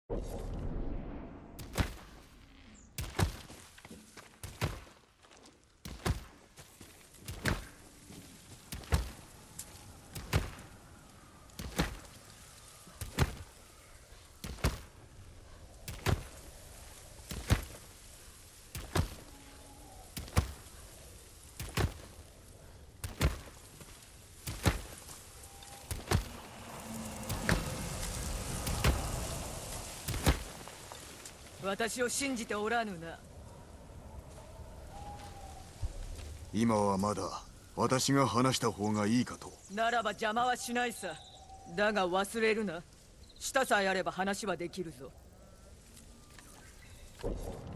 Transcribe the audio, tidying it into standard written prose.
私を信じておらぬな。 今はまだ私が話した方がいいかと。 ならば邪魔はしないさ。だが忘れるな。舌さえあれば話はできるぞ。